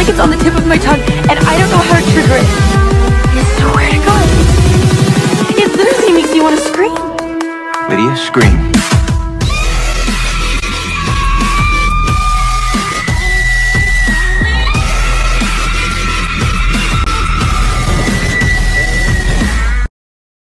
like it's on the tip of my tongue, and I don't know how to trigger it. I swear to God. It literally makes me want to scream. Lydia, scream.